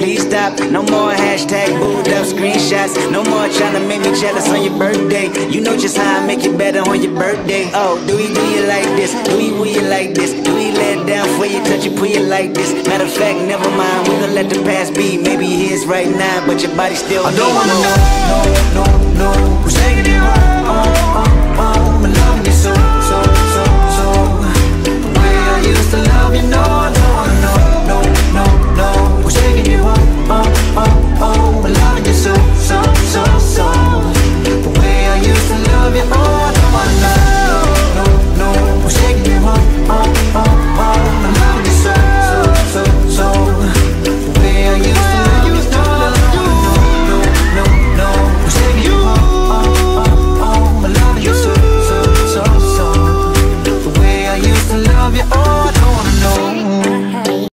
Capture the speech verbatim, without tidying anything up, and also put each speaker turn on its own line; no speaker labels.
please stop. No more hashtag booed up screenshots. No more trying to make me jealous on your birthday. You know just how I make it better on your birthday. Oh, do we do you like this? Do we will you like this? Do we let it down for you, touch you, put you like this? Matter of fact, never mind, we gon' let the past be. Maybe it is right now, but your body still
I don't wanna know, no, no, no, who's taking it home.